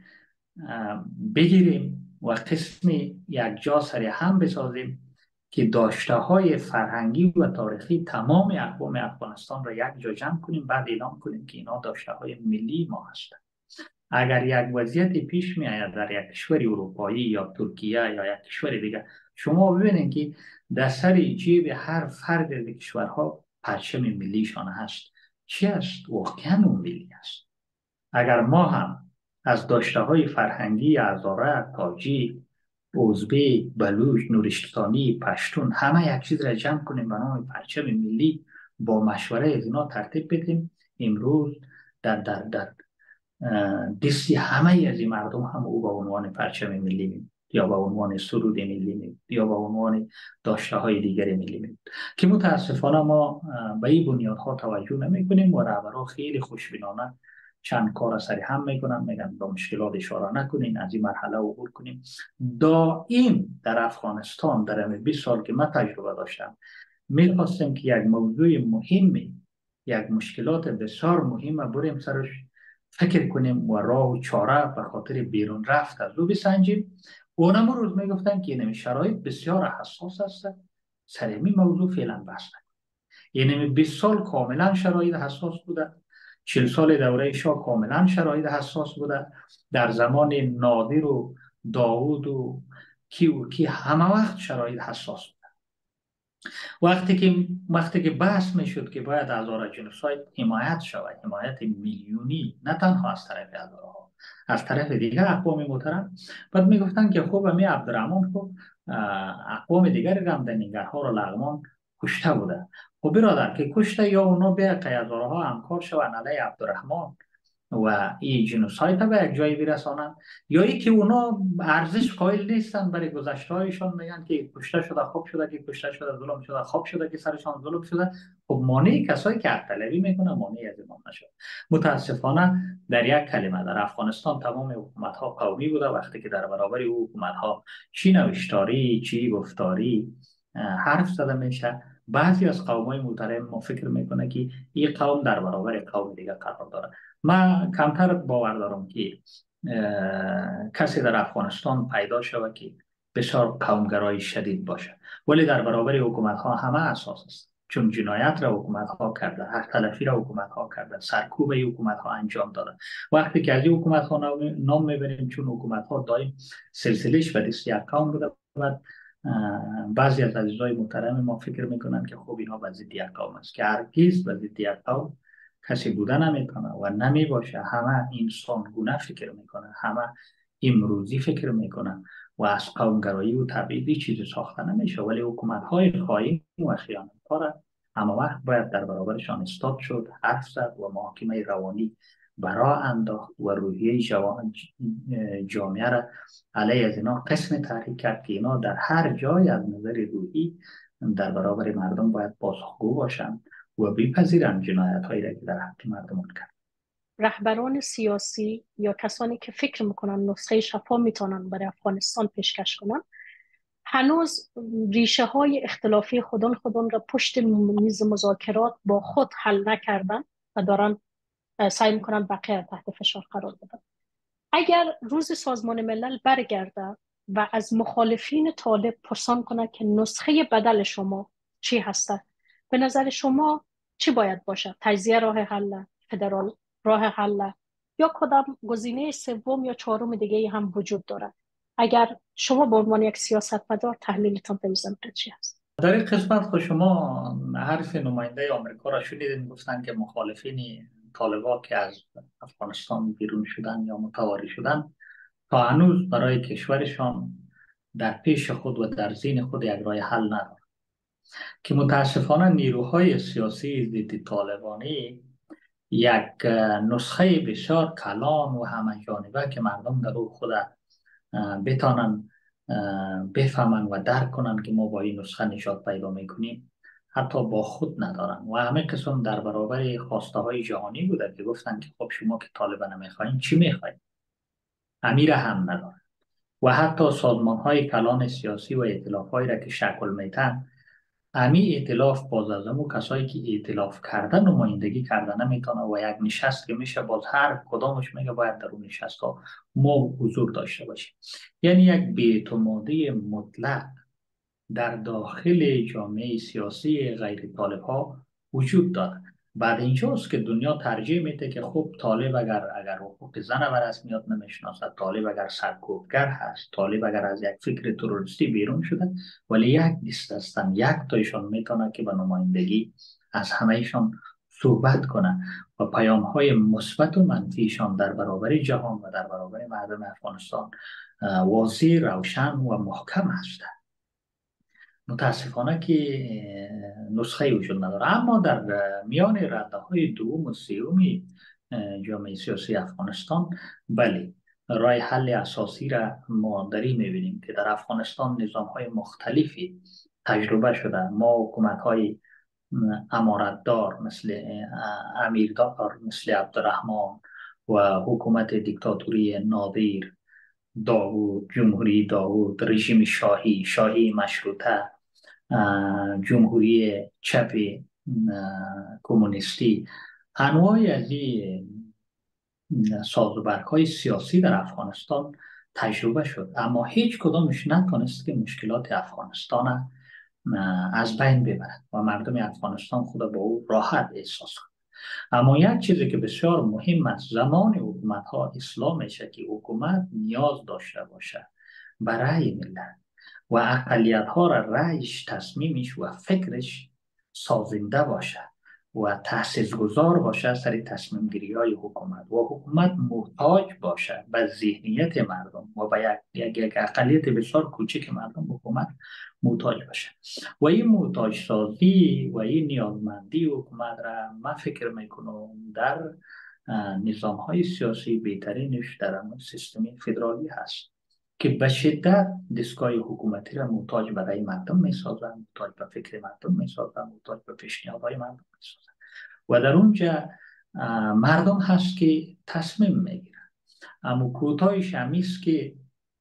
[SPEAKER 2] بگیریم و قسمی یک جا سر هم بسازیم که داشته های فرهنگی و تاریخی تمام اقوام افغانستان را یک جا جمع کنیم، بعد اعلام کنیم که اینا داشته های ملی ما هستند. اگر یک وضعیت پیش می آید در یک کشور اروپایی یا ترکیه یا یک کشور دیگه، شما ببینید که در سر جیب هر فرد از کشورها پرچم ملیشان هست. چی است؟ واقعا اون ملی است. اگر ما هم از داشته های فرهنگی هزاره، تاجی، ازبک، بلوچ، نورستانی، پشتون همه یک چیز را جمع کنیم به نام پرچم ملی، با مشوره از اینا ترتیب بدیم، امروز در دستی همه از این مردم هم او به عنوان پرچم ملی می، یا به عنوان سرود ملی می، یا به عنوان داشته های دیگر ملی می، که متاسفانه ما به این بنیادها توجه نمی کنیم و رهبرها خیلی خوشبینانه چند کار سری هم میکنن، میگن با مشکلات اشاره نکنین، از این مرحله عبور کنیم. دائم در افغانستان در 20 سال که من تجربه داشتم میخواستم که یک موضوع مهمی، یک مشکلات بسیار مهمه بریم سرش فکر کنیم و راه و چاره به خاطر بیرون رفت از او بسنجیم. اونم روز میگفتن که این شرایط بسیار حساس است، سر این موضوع فعلا بحث نکنیم. یعنی 20 سال کاملا شرایط حساس بوده، 40 سال دوره شاه کاملا شرایط حساس بوده، در زمان نادر و داوود و کی همه وقت شرایط حساس بوده. وقتی که بحث میشد که باید هزاره جنوساید حمایت شود، حمایت میلیونی، نه تنها از طرف هزاره ها، از طرف دیگر اقوام محترم، بعد میگفتن که خب امی عبدالرحمن خب اقوام دیگر هم در ننگرهار و لغمان کشته بوده. خب برادر که کشته، یا اونا به هزاره ها همکار شوند علیه عبدالرحمن و این جنوساید به یک جایی برسانند، یا ای که اونا ارزش قائل نیستن برای گذشته هایشان، میگن که کشته شده خوب شده، که کشته شده ظلم شده خوب شده، که سرشان ظلم شده. خب مانع کسایی که حق طلبی میکنه مانع از امام نشد. متاسفانه در یک کلمه در افغانستان تمام حکومت ها قومی بوده، وقتی که در برابر او حکومت ها چی نوشتاری چی گفتاری حرف زده میشه، بعضی از قوم های محترم ما فکر میکنه که این قوم در برابر قوم دیگه قرار داره. من کمتر باور دارم که کسی در افغانستان پیدا شود که بسیار قومگرای شدید باشه، ولی در برابر حکومت ها همه اساس است، چون جنایت را حکومت ها کرده، حق تلفی را حکومت ها کرده، سرکوب حکومت ها انجام داده. وقتی که از این حکومت ها نام میبریم، چون حکومت ها دایم سلسلهش به دست یک قوم بوده، بعضی از عزیزای محترم ما فکر میکنن که خب اینا به ضد یک قوم است، که هرگز به ضد یک قوم کسی بوده نمیتونه و نمی باشه. همه انسان گونه فکر میکنه، همه امروزی فکر میکنن و از قومگرایی و تبعیضی چیزی ساخته نمیشه، ولی حکومت های خائن و خیانتکار همه وقت باید در برابرشان استاد شد، حرف زد و محاکمه روانی برا انداخت و روحیه جامعه را علیه از اینا قسم تحریک کرد که اینا در هر جای از نظر روحی در برابر مردم باید پاسخگو باشند و بپذیرند جنایت هایی را که در حق مردم کرد.
[SPEAKER 1] رهبران سیاسی یا کسانی که فکر میکنن نسخه شفا میتونن برای افغانستان پیشکش کنن، هنوز ریشه های اختلافی خودن را پشت میز مذاکرات با خود حل نکردن و دارن سعی میکنن بقیه تحت فشار قرار بدن. اگر روز سازمان ملل برگرده و از مخالفین طالب پرسان کنه که نسخه بدل شما چی هسته، به نظر شما چی باید باشه؟ تجزیه راه حل، فدرال راه حل، یا کدام گزینه سوم یا چهارم دیگه هم وجود داره؟ اگر شما به عنوان یک سیاستمدار تحلیلتان به این زمینه چی هست؟
[SPEAKER 2] در این قسمت خود شما حرف نماینده آمریکا را شنیدین، گفتن که مخالفین طالبان که از افغانستان بیرون شدن یا متواری شدن تا هنوز برای کشورشان در پیش خود و در ذهن خود یک راه حل ندارد، که متاسفانه نیروهای سیاسی ضد طالبانی یک نسخه بسیار کلان و همه جانبه که مردم در او خود بتانن بفهمن و درک کنن که ما با این نسخه نجات پیدا میکنیم، حتی با خود ندارن و همه قسم در برابر خواسته های جهانی بوده که گفتن که خب شما که طالبان نمیخواین چی میخواین؟ امیر هم ندارن. و حتی سازمان های کلان سیاسی و ائتلاف هایی را که شکل میتن، امی ائتلاف باز از امو کسایی که ائتلاف کرده نمایندگی کرده نمیتونه و یک نشست که میشه باز هر کدامش میگه باید در اون نشست ها ما حضور داشته باشیم. یعنی یک بی‌اعتمادی مطلق در داخل جامعه سیاسی غیر طالب ها وجود دارد. بعد اینجاست که دنیا ترجیح میده که خب طالب اگر حقوق زن و رسمیات نمیشناسد، طالب اگر سرکوبگر هست، طالب اگر از یک فکر تروریستی بیرون شده، ولی یک لیست هستن، یک تایشان میتونه که به نمایندگی از همهشان صحبت کنه و پیام های مثبت و منفیشان در برابر جهان و در برابر مردم افغانستان واضح، روشن و محکم هست. متاسفانه که نسخه وجود نداره. اما در میان رده های دوم و سوم جامعه سیاسی افغانستان بله، راه حل اساسی را ما داریم میبینیم که در افغانستان نظام های مختلفی تجربه شده. ما حکومت های امارتدار مثل امیردار مثل عبدالرحمن و حکومت دیکتاتوری نادر داوود، جمهوری داوود، رژیم شاهی مشروطه، جمهوری چپ کمونیستی، انواعی از این سازوبرگ های سیاسی در افغانستان تجربه شد، اما هیچ کدامش نتونست که مشکلات افغانستان از بین ببرد و مردم افغانستان خود با او راحت احساس کنند. اما یک چیزی که بسیار مهم است، زمان حکومت ها اصلاح میشه که حکومت نیاز داشته باشه برای ملت و اقلیت ها را رأیش، تصمیمش و فکرش سازنده باشه و تأسیسگذار باشه سر تصمیم گیری های حکومت و حکومت محتاج باشه به ذهنیت مردم و به یک اقلیت بسیار کوچک مردم حکومت محتاج باشه و این محتاج سازی و این نیازمندی حکومت را من فکر میکنم در نظام های سیاسی بهترینش در همون سیستم فدرالی هست که به شدت دستگاه حکومتی را محتاج به رأی مردم می سازن، محتاج به فکر مردم می سازن، محتاج به پیشنهادهای مردم می سازن و در اونجا مردم هست که تصمیم می گیرن. اما کوتاهش همیست که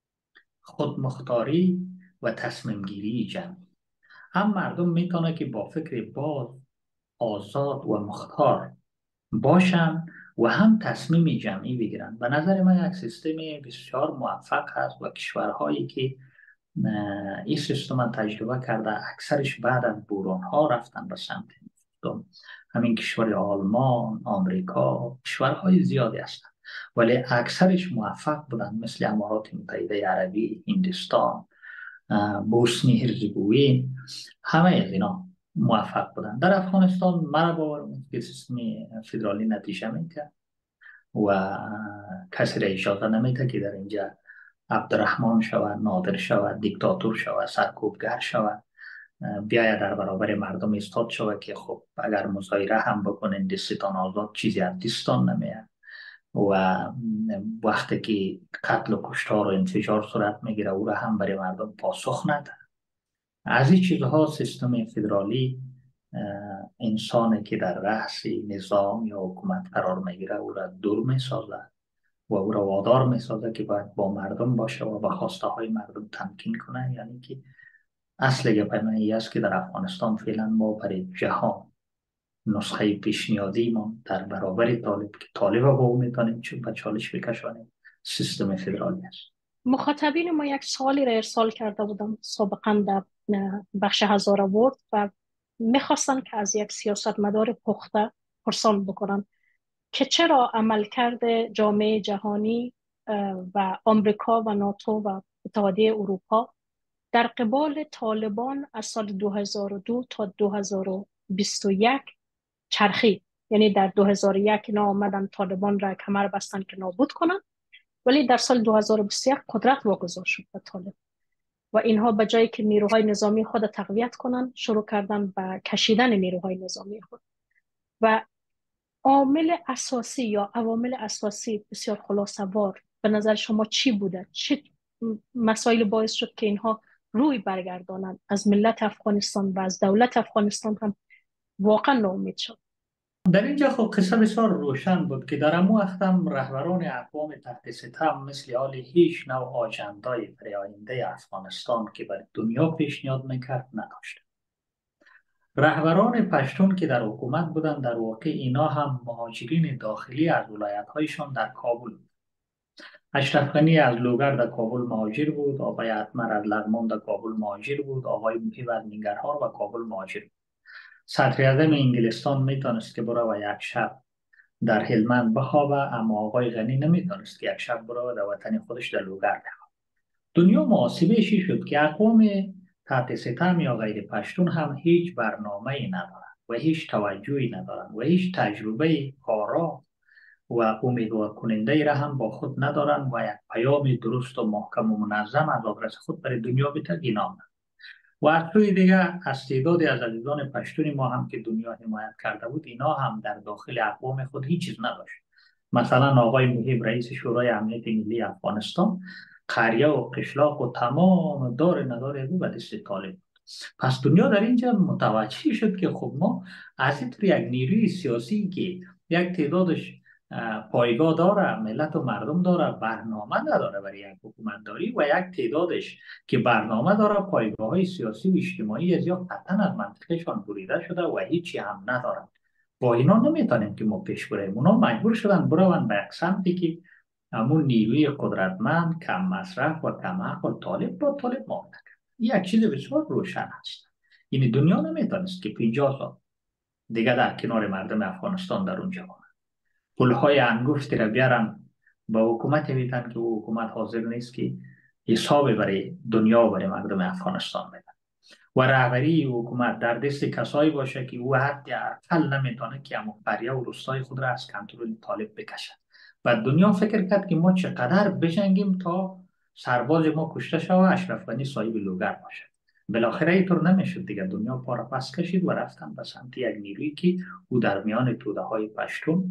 [SPEAKER 2] خودمختاری و تصمیم گیری جمعی. هم مردم میتونه که با فکر باز، آزاد و مختار باشن و هم تصمیم جمعی بگیرن. به نظر من یک سیستم بسیار موفق هست و کشورهایی که این سیستم تجربه کرده اکثرش بعد از بحران ها رفتن به سمت دوم. همین کشور آلمان، آمریکا، کشورهای زیادی هستند ولی اکثرش موفق بودن، مثل امارات متحده عربی، هندوستان، بوسنی هرزگوین، همه از اینا موفق بودن. در افغانستان مرا باور که سیستم فدرالی نتیجه میده و کسی را اجازه نمیده که در اینجا عبدالرحمن شود، نادر شود، دیکتاتور شود، سرکوبگر شود، بیاید در برابر مردم ایستاد شود که خب اگر مظاهره هم بکنین دستتان آزاد، چیزی از دستتان نمیاد و وقتی که قتل و کشتار و انفجار صورت میگیره او را هم برای مردم پاسخ نده. از این چیزها سیستم فدرالی انسانی که در رأس نظام یا حکومت قرار میگیره او را دور میسازه و او را وادار میسازه که باید با مردم باشه و به خواسته های مردم تمکین کنه. یعنی که اصل گپ این است که در افغانستان فعلا ما برای جهان نسخه پیشنهادی ما در برابر طالب که طالب با او میتونیم چون به چالش بکشانیم سیستم فدرالی است.
[SPEAKER 1] مخاطبین ما یک سوالی را ارسال کرده بودم سابقا در بخش هزارآورد و میخواستن که از یک سیاستمدار پخته پرسان بکنن که چرا عملکرد جامعه جهانی و آمریکا و ناتو و اتحادیه اروپا در قبال طالبان از سال 2002 تا 2021 چرخید. یعنی در 2001 اینا آمدن طالبان را کمر بستن که نابود کنن، ولی در سال 2021 قدرت واگذار شد به طالب و اینها به جایی که نیروهای نظامی خود تقویت کنن شروع کردن به کشیدن نیروهای نظامی خود. و عامل اساسی یا عوامل اساسی بسیار خلاصه‌وار به نظر شما چی بوده؟ چه مسائل باعث شد که اینها روی برگردانند از ملت افغانستان و از دولت افغانستان هم واقعا ناامید شد؟
[SPEAKER 2] در اینجا خب قصه بسیار روشن بود که در امو وقت هم رهبران اقوام تحت ستم مثل حال هیچ نوع آجندای برای آینده افغانستان که بر دنیا پیشنهاد میکرد نداشت. رهبران پشتون که در حکومت بودند در واقع اینا هم مهاجرین داخلی از ولایت‌هایشان در کابل بود. اشرف غنی از لوگر در کابل مهاجر بود، آقای اتمر از لغمان در کابل مهاجر بود، آقای محیب از ننگرهار و کابل مهاجر بود. صدر اعظم انگلستان میتونست که برای و یک شب در هلمند بخوابه، اما آقای غنی نمیتونست که یک شب برای در وطن خودش در لوگر بخوابه. دنیا محاسبه‌ای شد که اقوام تحت ستم یا غیر پشتون هم هیچ برنامه‌ای ندارند و هیچ توجهی ندارند و هیچ تجربه کارا و امیدوار کننده را هم با خود ندارند و یک پیام درست و محکم و منظم از آدرس خود برای دنیا بتگینام. و از سوی دیگر از تعدادی از عزیزان پشتون ما هم که دنیا حمایت کرده بود اینا هم در داخل اقوام خود هیچ چیز نداشت. مثلا آقای محیب رئیس شورای امنیت ملی افغانستان قریه و قشلاق و تمام دار ندار از او به دست طالب بود. پس دنیا در اینجا متوجه شد که خب ما از این یک نیروی سیاسی که یک تعدادش پایگاه داره، ملت و مردم داره، برنامه نداره برای یک حکومتداری و یک تعدادش که برنامه داره، پایگاه های سیاسی و اجتماعی از یا قطعا از منطقهشان بریده شده و هیچی هم ندارن. با اینا نمیتونیم که ما پیش بریم. اونا مجبور شدن بروند به یک سمتی که همون نیروی قدرتمند، کم مصرف و کم عقل طالب با طالب معامله کرد. یک چیز بسیار روشن هست. یعنی دنیا نمیتونست که 50 سال دیگه در کنار مردم افغانستان در اونجا بماند. پولهای انگشتی را بیارن با حکومت میتن که او حکومت حاضر نیست که حساب برای دنیا و برای مردم افغانستان بدن و رهبری حکومت در دست کسایی باشه که او حتی اقل نمیتونه که همون قریه و روستای خود را از کنترل طالب بکشن. و دنیا فکر کرد که ما چقدر بجنگیم تا سرباز ما کشته شود و اشرف غنی صاحب لوگر باشه. بالاخره اینطور نمیشد دیگه. دنیا پا را پس کشید و رفتن به سمت یک نیرویی که او در میان توده های پشتون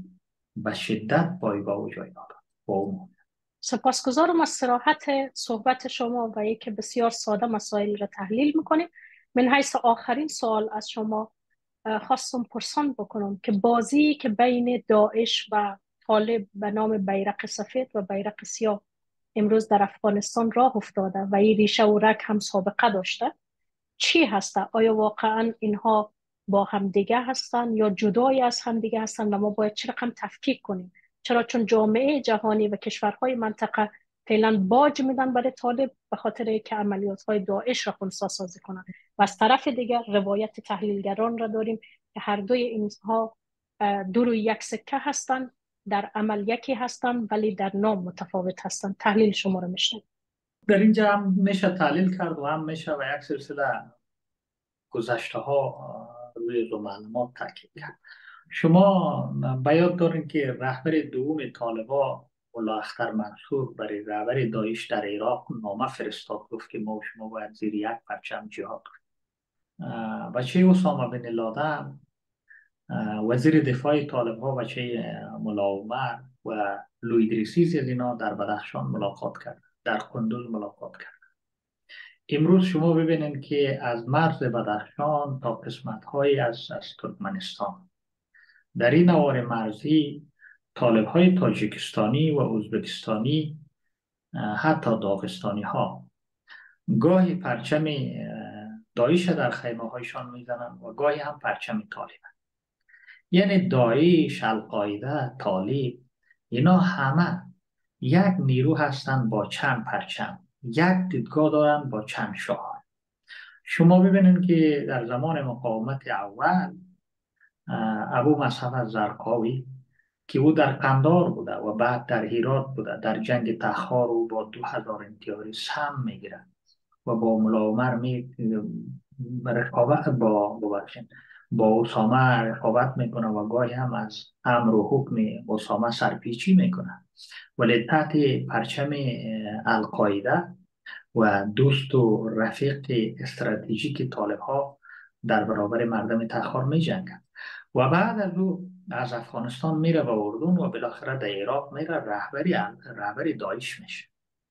[SPEAKER 2] به شدت پایگاه و جای ندارد با اون.
[SPEAKER 1] سپاسگزارم از صراحت صحبت شما و اینکه بسیار ساده مسائل را تحلیل میکنیم. من حیث آخرین سوال از شما خواستم پرسان بکنم که بازی که بین داعش و طالب به نام بیرق سفید و بیرق سیاه امروز در افغانستان راه افتاده و این ریشه و رگ هم سابقه داشته، چی هسته؟ آیا واقعا اینها با هم دیگه هستن یا جدای از هم دیگه هستن و ما باید چه رقم تفکیک کنیم؟ چرا؟ چون جامعه جهانی و کشورهای منطقه فعلا باج میدن برای طالب به خاطر که عملیات های داعش را خنثی سازی کنند و از طرف دیگر روایت تحلیلگران را داریم که هر دوی اینها دو روی یک سکه هستند، در عمل یکی هستند ولی در نام متفاوت هستند. تحلیل شما را میشنم.
[SPEAKER 2] در اینجا هم میشه تحلیل کرد و هم میشه و یک سلسله گذشته ها روی دو معلومات تاکید کرد. شما به یاد دارین که رهبر دوم طالبان ملا اختر منصور برای رهبر داعش در عراق نامه فرستاد، گفت که ما و شما باید زیر یک پرچم جهاد کنیم. بچه اسامه بن لادن وزیر دفاع طالب ها بچه ملا عمر و لوی دریسیز از اینا در بدخشان ملاقات کرد، در قندوز ملاقات کرد. امروز شما ببینید که از مرز بدخشان تا قسمت های از ترکمنستان در این نوار مرزی طالب های تاجیکستانی و ازبکستانی، حتی داغستانی ها گاهی پرچم داعش در خیمه هایشان میزنند و گاهی هم پرچم طالب. یعنی داعش، القاعده، طالب، اینا همه یک نیرو هستند با چند پرچم، یک دیدگاه دارند با چند شعار. شما ببینید که در زمان مقاومت اول ابو مصعب زرقاوی که او در قندار بوده و بعد در هرات بوده، در جنگ تخار او با 2000 امتیاری سم میگیره و با ملا عمر رقابت با اسامه رقابت میکنه و گاهی هم از امر و حکم اسامه سرپیچی میکنه، ولی تحت پرچم القاعده و دوست و رفیق استراتژیک طالب ها در برابر مردم تخار می جنگن و بعد از او از افغانستان میره به اردن و بالاخره در عراق میره رهبری داعش میشه،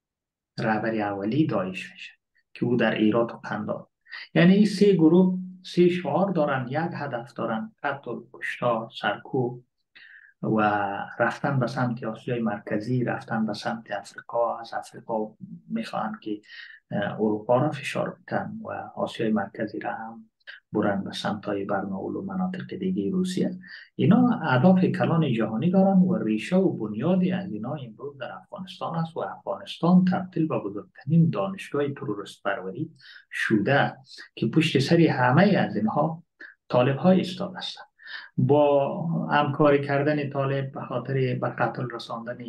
[SPEAKER 2] رهبری اولی داعش میشه که او در ایرات و قندار. یعنی این سه گروه سه شعار دارن، یک هدف دارن: قتل، کشتار، سرکوب و رفتن به سمت آسیای مرکزی، رفتن به سمت افریقا. از افریقا میخوان که اروپا را فشار بدن و آسیای مرکزی را هم برن به سمت های برناول و مناطق دیگه روسیه. اینا اهداف کلان جهانی دارن و ریشه و بنیادی از اینا امروز در افغانستان است و افغانستان تبدیل به بزرگترین دانشگاه تروریست پروری شده که پشت سری همه از اینها طالب ها ایستاده هستند. با همکاری کردن طالب به خاطر به قتل رساندن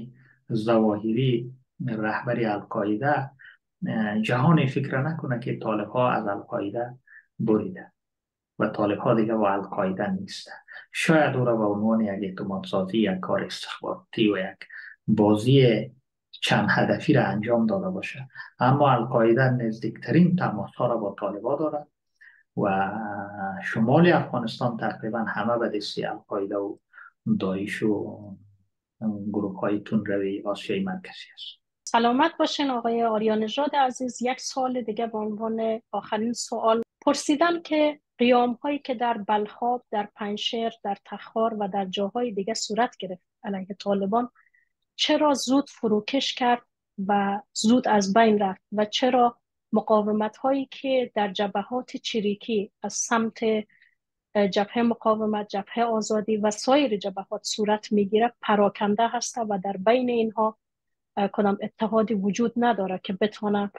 [SPEAKER 2] ظواهری رهبری القاعده، جهان فکر نکنه که طالب ها از القاعده بریده و طالب ها دیگه با القاعده نیسته. شاید او را به عنوان یک اعتماد سازی، یک کار استخباراتی و یک بازی چند هدفی را انجام داده باشه، اما القاعده نزدیکترین تماس ها را با طالب ها دارد و شمال افغانستان تقریبا همه به دستی القاعده و داعش و گروه های تندروی آسیای مرکزی است.
[SPEAKER 1] سلامت باشین آقای آریانژاد عزیز. یک سوال دیگه به عنوان آخرین سوال پرسیدن که قیام هایی که در بلخاب، در پنشیر، در تخار و در جاهای دیگه صورت گرفت علیه طالبان چرا زود فروکش کرد و زود از بین رفت و چرا مقاومت هایی که در جبهات چریکی از سمت جبهه مقاومت، جبهه آزادی و سایر جبهات صورت میگیره پراکنده هست و در بین اینها کدام اتحادی وجود نداره که بتونه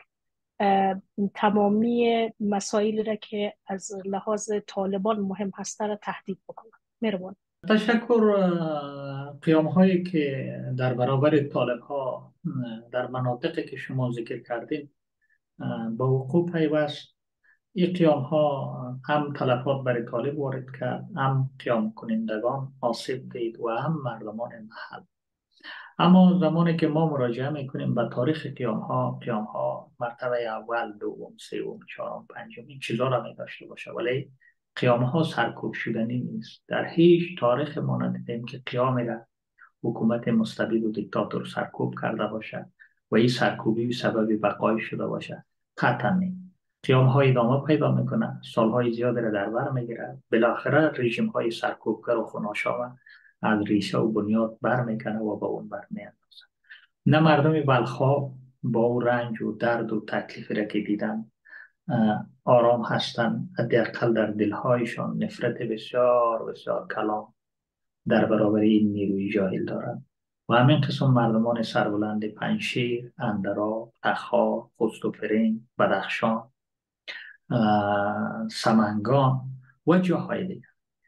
[SPEAKER 1] تمامی مسائلی را که از لحاظ طالبان مهم هسته را تهدید بکنه. مهربان.
[SPEAKER 2] تشکر. قیام هایی که در برابر طالب ها در مناطقی که شما ذکر کردین به وقوع پیوست، این قیام ها هم تلفات برای طالب وارد کرد، هم قیام کنندگان آسیب دید و هم مردمان محل. اما زمانی که ما مراجعه میکنیم به تاریخ قیام ها مرتبه اول، دوم، سوم، چهارم، پنجم این چیزا را می داشته باشه، ولی قیام ها سرکوب شدنی نیست. در هیچ تاریخ ما ندیدیم که قیامی را حکومت مستبد و دیکتاتور سرکوب کرده باشد و این سرکوبی سبب بقای شده باشد، قطعا نه. قیام های ادامه پیدا میکنه، سالهای زیادی را در بر میگیره، بالاخره رژیم های سرکوبگر و خوناشام از ریشه و بنیاد بر میکنه و به اون بر میاندازه. نه مردم بلخا با او رنج و درد و تکلیفی را که دیدن آرام هستند، حداقل در دلهایشان نفرت بسیار بسیار کلام در برابر این نیروی جاهل دارند. و همین قسم مردمان سربلند پنجشیر، اندراب، تخار، خوست و فرنگ، بدخشان، سمنگان و جاهای دیگر،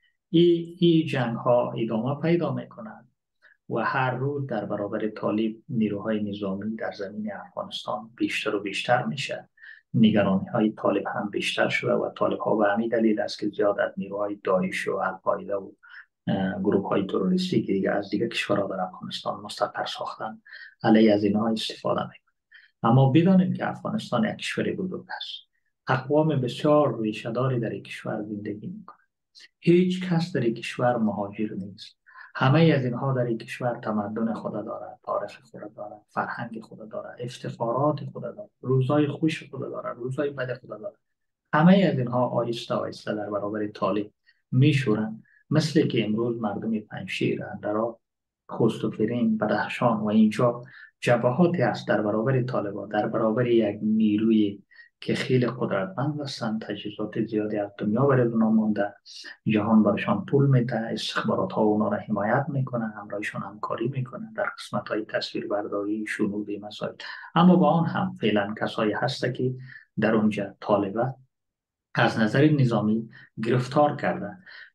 [SPEAKER 2] این جنگ ها ادامه پیدا میکنند و هر روز در برابر طالب نیروهای نظامی در زمین افغانستان بیشتر و بیشتر میشه. نگرانی های طالب هم بیشتر شده و طالب ها به همین دلیل است که زیاد از نیروهای داعش و القاعده و گروه های تروریستی که دیگه از دیگه کشورها در افغانستان مستقر ساختن علیه از اینها استفاده میکنن. اما بدانیم که افغانستان یک کشور بزرگ است. اقوام بسیار ریشه‌داری در این کشور زندگی میکنن. هیچ کس در این کشور مهاجر نیست. همه از اینها در این کشور تمدن خود دارد، تاریخ خود دارد، فرهنگ خود دارد، افتخارات خود دارد، روزای خوش خود دارد، روزای بد خود دارد. همه از اینها آیسته آیسته در برابر طالب میشورند. مثل که امروز مردم پنجشیر، اندراب، خوست و فرنگ، بدخشان و اینجا جبهاتی است در برابر طالبان، در برابر یک نیروی که خیلی قدرتمند هستند، تجهیزات زیادی از دنیا برای اونا مانده، جهان برشان پول میده، استخبارات ها اونا را حمایت میکنه، همراهشان همکاری میکنه در قسمت های تصویربرداری، شنود مسائل. اما با آن هم فعلا کسایی هست که در اونجا طالبان از نظر نظامی گرفتار کرده.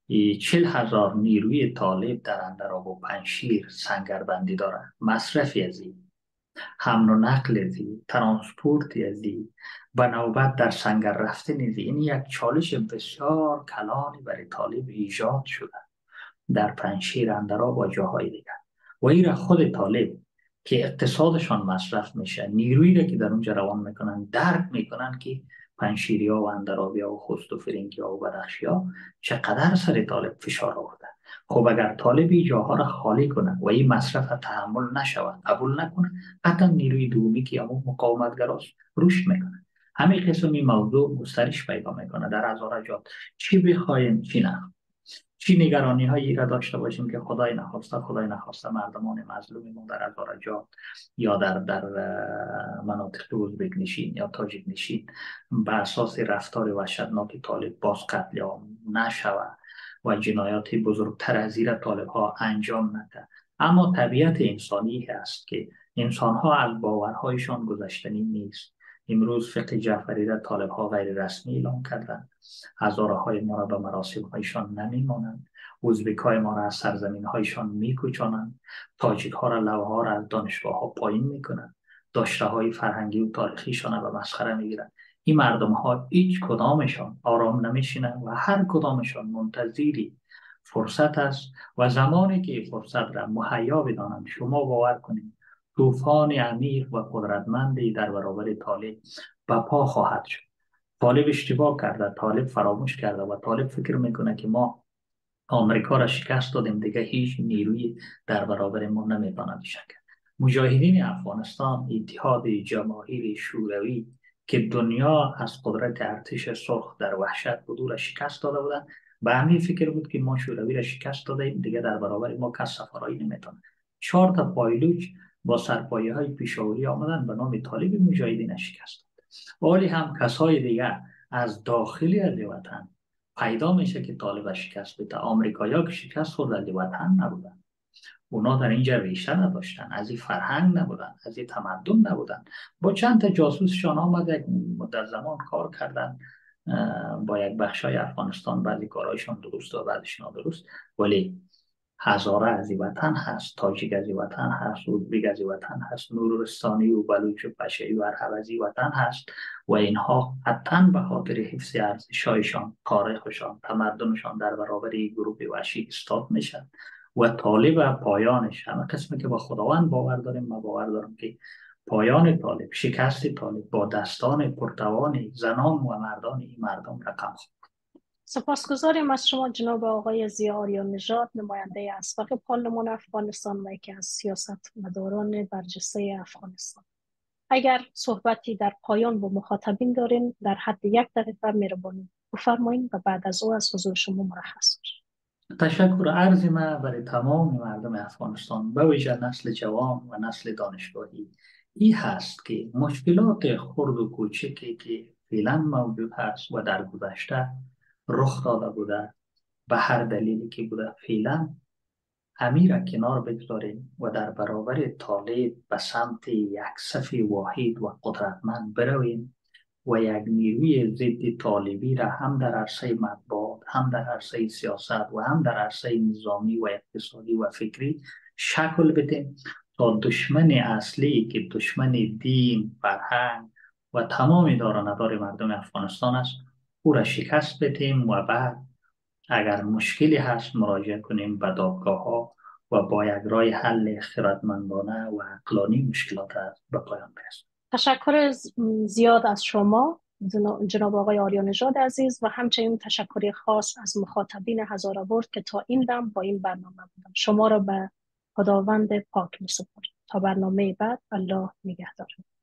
[SPEAKER 2] 40,000 نیروی طالب در اندراب و پنجشیر سنگربندی داره. مصرفی از این، حمل و نقل از این، ترانسپورت از این، به نوبت در سنگر رفتن از این یک چالش بسیار کلانی برای طالب ایجاد شده در پنجشیر، اندراب و جاهای دیگر. و این را خود طالب که اقتصادشان مصرف میشه، نیرویی را که در اونجا روان میکنن، درک میکنن که پنجشیری ها و اندرابی ها و خوست و فرنگی ها و بدخشی ها چقدر سر طالب فشار آورده. خب اگر طالب این جاها را خالی کنه و این مصرف تحمل نشود، قبول نکنه، حتی نیروی دومی که همون مقاومتگراست رشد میکنه. همین قسم این موضوع گسترش پیدا میکنه در هزار جات. چی بخوایم چی نه، چی نگرانی هایی را داشته باشیم که خدای نخواسته مردمان مظلوم ما در هزارجات یا در مناطق ازبک نشین یا تاجیک نشین به اساس رفتار وحشتناک طالب باز قتل عام نشود و جنایات بزرگتر از این طالب ها انجام نده. اما طبیعت انسانی است که انسان ها از باورهایشان گذشتنی نیست. امروز فقه جعفری را طالب ها غیر رسمی اعلام کردند. هزاره های ما را به مراسم هایشان نمیمانند. ازبک های ما را از سرزمین هایشان میکوچانند. تاجیک ها را لوح ها را از دانشگاه ها پایین میکنند. داشته های فرهنگی و تاریخیشان را به مسخره میگیرند. این مردم ها هیچ کدامشان آرام نمیشینند و هر کدامشان منتظری فرصت است و زمانی که فرصت را مهیا بدانند، شما باور کنید طوفان عمیق و قدرتمندی در برابر طالب به پا خواهد شد. طالب اشتباه کرده، طالب فراموش کرده و طالب فکر میکنه که ما آمریکا را شکست دادیم، دیگه هیچ نیروی در برابر ما نمیتونه شکست. مجاهدین افغانستان، اتحاد جماهیر شوروی که دنیا از قدرت ارتش سرخ در وحشت بود را شکست داده بودن، به همین فکر بود که ما شوروی را شکست دادیم، دیگه در برابر ما کس سفرایی نمیتونه. 4 تا پایلوچ با سرپایه های پیشاوری آمدن به نام طالب مجاهدین شکست داد. ولی هم کسای دیگر از داخلی از وطن پیدا میشه که طالب شکست بده. آمریکایی‌ها که شکست خورد از وطن نبودن، اونا در اینجا ریشه نداشتن، از این فرهنگ نبودن، از این تمدن نبودن. با چند تا جاسوسشان آمد یک مدت زمان کار کردن با یک بخشای افغانستان، بعضی کارهایشان درست و بعضیش نادرست، ولی هزاره از این وطن هست، تاجیک از این وطن هست، ازبک از این وطن هست، نورستانی و بلوچ و پشه‌ای و عرب از این وطن هست و اینها حتما به خاطر حفظ ارزش‌هایشان، تاریخشان، تمدنشان در برابر این گروه وحشی ایستاد میشن و طالب پایانش، همه قسمی که با خداوند باور داریم، ما باور دارم که پایان طالب، شکست طالب با دستان پرتوان زنان و مردان این مردم رقم خورد.
[SPEAKER 1] سپاسگزاریم از شما جناب آقای ضیا آریان نژاد، نماینده اسبق پارلمان افغانستان و یکی از سیاستمداران برجسته افغانستان. اگر صحبتی در پایان با مخاطبین دارین در حد 1 دقیقه مهربانی بفرمایید و بعد از او از حضور شما مرخص بشیم.
[SPEAKER 2] تشکر عرض ما برای تمام مردم افغانستان، به ویژه نسل جوان و نسل دانشگاهی، این هست که مشکلات خرد و کوچکی که فعلا موجود هست و در گذشته رخ داده بوده، به هر دلیلی که بوده، فعلا همین را کنار بگذاریم و در برابر طالب به سمت یک صف واحد و قدرتمند برویم و یک نیروی ضد طالبی را هم در عرصه مطبوعات، هم در عرصه سیاست و هم در عرصه نظامی و اقتصادی و فکری شکل بدیم تا دشمن اصلی که دشمن دین، فرهنگ و تمام دار و ندار مردم افغانستان است، او را شکست بدیم و بعد اگر مشکلی هست مراجعه کنیم به دادگاه ها و با یک راه حل خردمندانه و عقلانی مشکلات را به پایان برسانیم.
[SPEAKER 1] تشکر زیاد از شما جناب آقای آریان نژاد عزیز و همچنین تشکری خاص از مخاطبین هزارآورد که تا این دم با این برنامه بودن. شما را به خداوند پاک می‌سپارم. تا برنامه بعد، الله نگهدار.